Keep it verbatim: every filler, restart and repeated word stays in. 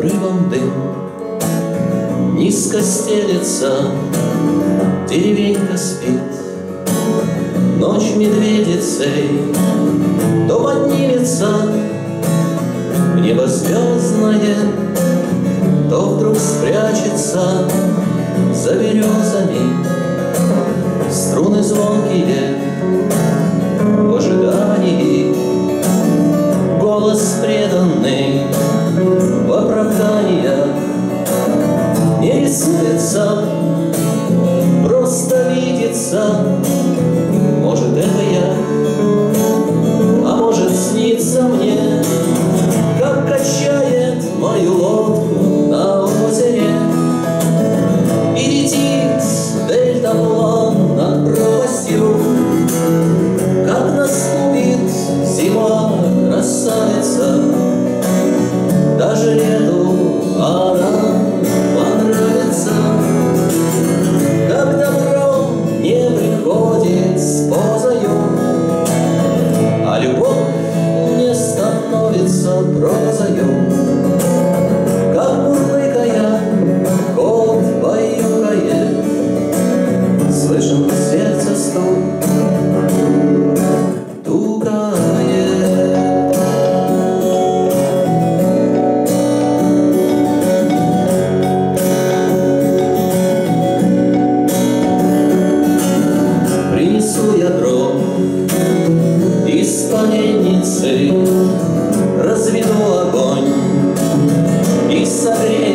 обрывом дым. Низко стелется, деревенька спит. Ночь медведицей то поднимется в небо звездное, то вдруг спрячется за березами. Струны звонкие в ожидании, голос преданный в оправдание. Не рисуется, просто видится. Может, это я, а может, снится мне, как качает мою лодку на озере. И летит дельтаплан над пропастью. Как наступит зима, красавица, даже лету она понравится. Как добро не приходит с позою, а любовь не становится прозою. Как мурлыкая, кот баюкает, слышен сердце стук, тукает. Принесу я дров из поленницы, разведу огонь и согрею